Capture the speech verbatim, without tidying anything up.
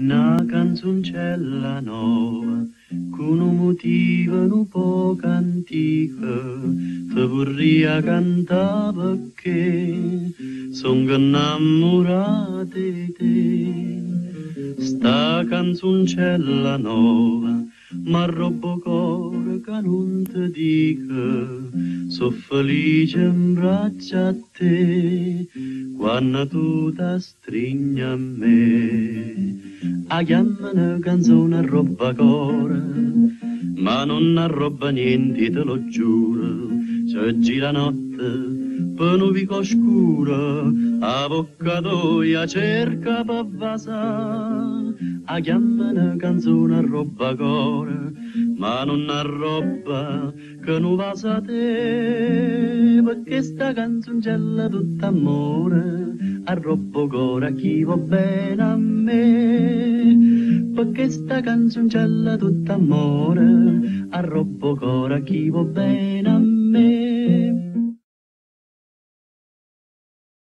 Una canzoncella nuova, con un motivo un po' antico, te vorrei cantare perché sono innamorata di te. Sta canzoncella nuova, ma robo cuore che non ti dico, so felice in braccia a te, quando tu ti stringi a me. A chiamano canzone roba cuore, ma non arroba niente, te lo giuro. C'è gira notte, per un vico scuro, avvocatoia cerca per vasa. A chiamano canzone roba cuore, ma non arroba che non vasa a te, perché sta canzoncella tutta amore, arroba cuore a chi va bene a me, perché sta canzoncella tutta amore, arroba cuore a chi va bene